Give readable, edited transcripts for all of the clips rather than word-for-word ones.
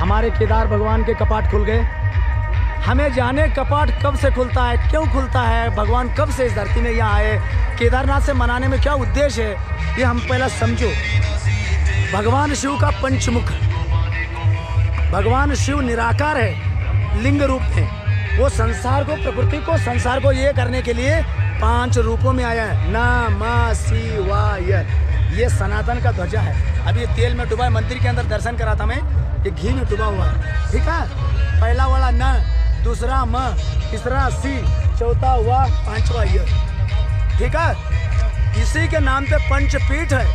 हमारे केदार भगवान के कपाट खुल गए। हमें जाने कपाट कब से खुलता है, क्यों खुलता है, भगवान कब से इस धरती में यहाँ आए, केदारनाथ से मनाने में क्या उद्देश्य है, ये हम पहला समझो। भगवान शिव का पंचमुख, भगवान शिव निराकार है, लिंग रूप में। वो संसार को, प्रकृति को, संसार को ये करने के लिए 5 रूपों में आया है। नमः शिवाय, ये सनातन का ध्वजा है। अभी ये तेल में डूबा है, मंदिर के अंदर दर्शन करा था मैं, ये घी में डूबा हुआ है। ठीक है, पहला वाला न, दूसरा म, तीसरा सी, चौथा हुआ, 5वां य। ठीक है, इसी के नाम पे पंचपीठ है।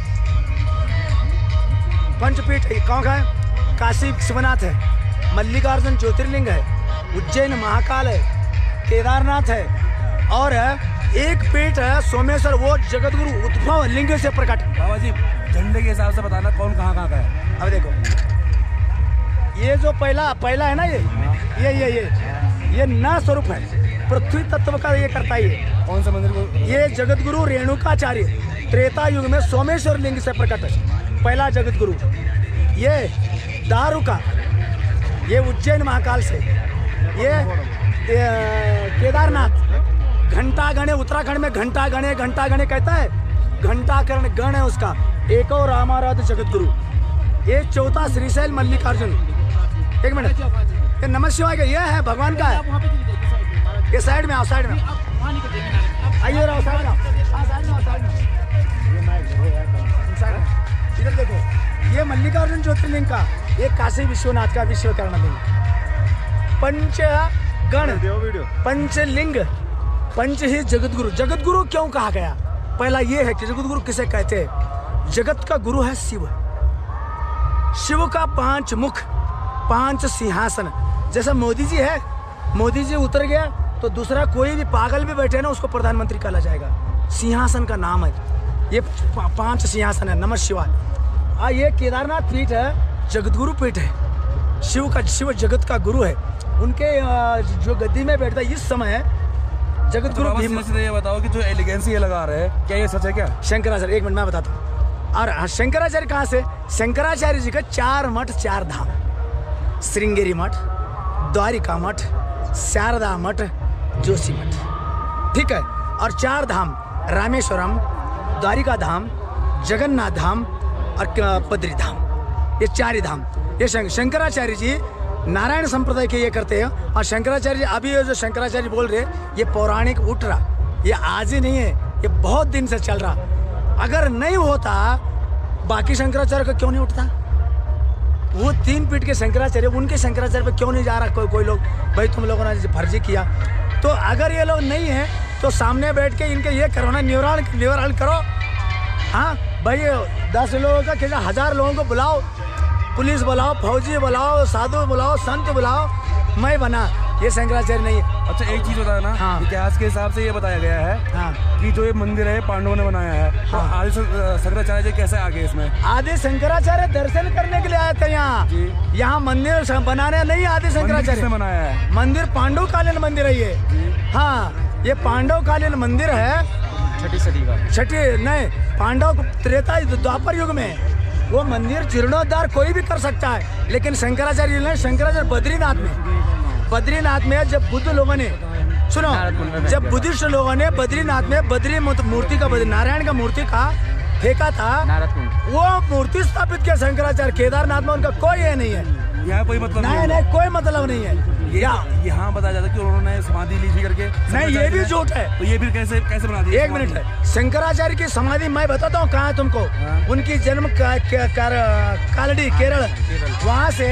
पंचपीठ है, कौन का है? काशी विश्वनाथ है, मल्लिकार्जुन ज्योतिर्लिंग है, उज्जैन महाकाल है, केदारनाथ है, और एक पीठ है सोमेश्वर, वो जगतगुरु उद्भव लिंग से प्रकट। बाबा जी झंडे के हिसाब से बताना कौन कहाँ का है। अब देखो, ये जो पहला है ना, ये न स्वरूप है, पृथ्वी तत्व का ये करता है। कौन सा मंदिर को? ये जगतगुरु रेणुकाचार्य त्रेता युग में सोमेश्वर लिंग से प्रकट है, पहला जगतगुरु। ये दारुका, ये उज्जैन महाकाल से, ये केदारनाथ, घंटा गणे, उत्तराखंड में घंटा गणे कहता है, घंटा कर्ण गण है उसका, एक और रामाराध जगतगुरु। ये चौथा श्रीशैल मल्लिकार्जुन। एक मिनट, ये नमः शिवाय का ये है, भगवान का है। ये साइड में आओ, साइड में आइए, रहो साइड में, इधर देखो, ये मल्लिकार्जुन ज्योतिर्लिंग का, ये काशी विश्वनाथ का विश्वकर्मा लिंग। पंचगण, पंचलिंग, पंच ही जगतगुरु। जगतगुरु क्यों कहा गया? पहला ये है कि जगतगुरु किसे कहते हैं? जगत का गुरु है शिव। शिव का 5 मुख, 5 सिंहासन। जैसा मोदी जी है, मोदी जी उतर गया तो दूसरा कोई भी पागल भी बैठे ना, उसको प्रधानमंत्री कहा जाएगा। सिंहासन का नाम है ये, 5 सिंहासन है। नमः शिवाय। ये केदारनाथ पीठ है, जगतगुरु पीठ है। शिव जगत का गुरु है। उनके जो गद्दी में बैठता है इस समय जगतगुरु भीम। ये बताओ कि जो एलिगेंसी ये लगा रहे हैं, क्या ये सच है क्या? शंकराचार्य, एक मिनट मैं बताता हूँ। और शंकराचार्य कहाँ से? शंकराचार्य जी का 4 मठ, 4 धाम, श्रृंगेरी मठ, द्वारिका मठ, शारदा मठ, जोशी मठ। ठीक है, और 4 धाम, रामेश्वरम, द्वारिका धाम, जगन्नाथ धाम और बद्री धाम, ये 4 ही धाम। ये शंकराचार्य जी नारायण संप्रदाय के ये करते हैं। और शंकराचार्य जी, अभी ये जो शंकराचार्य बोल रहे, ये पौराणिक उठ रहा, ये आज ही नहीं है, ये बहुत दिन से चल रहा। अगर नहीं होता, बाकी शंकराचार्य का क्यों नहीं उठता? वो 3 पीठ के शंकराचार्य, उनके शंकराचार्य पे क्यों नहीं जा रहा कोई लोग? भाई तुम लोगों ने फर्जी किया। तो अगर ये लोग नहीं है तो सामने बैठ के इनके ये करो ना, निवारण करो। हाँ भाई, 10 लोगों का क्या, 1000 लोगों को बुलाओ, पुलिस बुलाओ, फौजी बुलाओ, साधु बुलाओ, संत बुलाओ, मैं बना। ये शंकराचार्य नहीं है। अच्छा, एक चीज बताया ना, हाँ। इतिहास के हिसाब से ये बताया गया है, हाँ। कि जो ये मंदिर है पांडवों ने बनाया है, हाँ। तो आदि शंकराचार्य जी कैसे आ गए इसमें? आदि शंकराचार्य दर्शन करने के लिए आए थे यहाँ मंदिर बनाने नहीं। आदि शंकराचार्य बनाया है मंदिर, पांडवकालीन मंदिर है ये। हाँ, ये पांडवकालीन मंदिर है, 6ठी सदी का। नहीं, पांडव त्रेता द्वापर युग में वो मंदिर जीर्णोद्धार कोई भी कर सकता है, लेकिन शंकराचार्य ने, शंकराचार्य बद्रीनाथ में जब बुद्ध लोगों ने, सुनो, जब बुद्धिस्ट लोगों ने बद्रीनाथ में बद्री मूर्ति का, नारायण का मूर्ति का फेंका था, वो मूर्ति स्थापित किया शंकराचार्य। केदारनाथ में उनका कोई ये नहीं है, यहाँ कोई मतलब नहीं, कोई मतलब नहीं है। यहाँ बताया जाता है कि उन्होंने समाधि ली थी करके। नहीं, ये भी झूठ है। तो ये फिर कैसे बना दिया? 1 मिनट है, शंकराचार्य की समाधि मैं बताता हूँ कहाँ है तुमको। उनकी जन्म कालड़ी, केरल, वहाँ से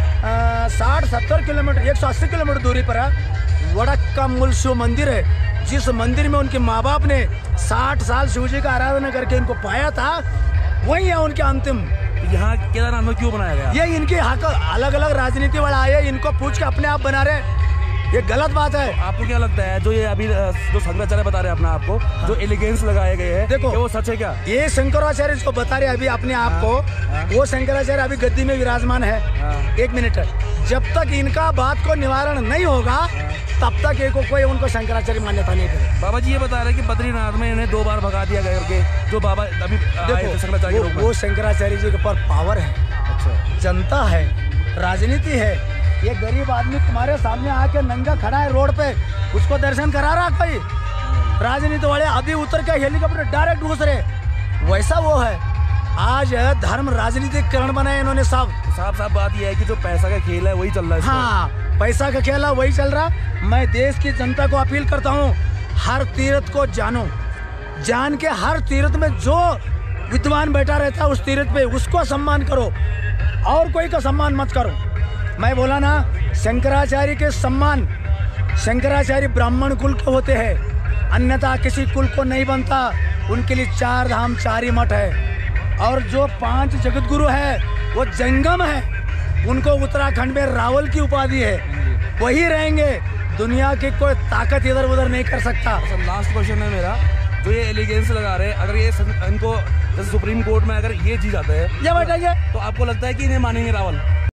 60-70 किलोमीटर, 180 किलोमीटर दूरी पर है वडक्कम्मुल शिव मंदिर है, जिस मंदिर में उनके माँ बाप ने 60 साल शिव जी का आराधना करके इनको पाया था, वही है उनके अंतिम। यहाँ केदारनाथ में क्यों बनाया गया? ये इनके हक, अलग अलग राजनीति वाला आए, इनको पूछ के अपने आप बना रहे, ये गलत बात है। आपको क्या लगता है, जो ये अभी जो शंकराचार्य बता रहे हैं अपने आप को, हाँ। जो एलिगेंस लगाए गए हैं, देखो वो सच है क्या? ये शंकराचार्य जो बता रहे अभी अपने आप को, वो शंकराचार्य अभी गद्दी में विराजमान है। 1 मिनट, जब तक इनका बात को निवारण नहीं होगा, तब तक एक कोई उनको शंकराचार्य मान्यता नहीं करे। बाबा जी ये बता रहे हैं कि बद्रीनाथ में इन्हें 2 बार भगा दिया गया करके, जो बाबा अभी देखो, वो शंकराचार्य जी के ऊपर पावर है। अच्छा, जनता है, राजनीति है। ये गरीब आदमी तुम्हारे सामने आके नंगा खड़ा है रोड पे, उसको दर्शन करा रहा कोई? राजनीति वाले अभी उतर के हेलीकॉप्टर डायरेक्ट घुस रहे, वैसा वो है। आज धर्म राजनीतिकरण बनाए इन्होंने साहब बात ये है कि जो पैसा का खेल है वही चल रहा है। हाँ, पैसा का खेल है वही चल रहा। मैं देश की जनता को अपील करता हूँ, हर तीर्थ को जानो, जान के हर तीर्थ में जो विद्वान बैठा रहता है उस तीर्थ पे उसको सम्मान करो, और कोई का सम्मान मत करो। मैं बोला ना, शंकराचार्य के सम्मान, शंकराचार्य ब्राह्मण कुल के होते हैं, अन्यथा किसी कुल को नहीं बनता। उनके लिए 4 धाम 4 ही मठ है, और जो 5 जगत गुरु है वो जंगम है, उनको उत्तराखंड में रावल की उपाधि है, वही रहेंगे। दुनिया की कोई ताकत इधर उधर नहीं कर सकता। लास्ट क्वेश्चन है मेरा, जो ये एलिगेंस लगा रहे हैं, अगर ये इनको सुप्रीम कोर्ट में अगर ये चीज आता है, ये बैठेंगे तो आपको लगता है कि इन्हें मानेंगे रावल?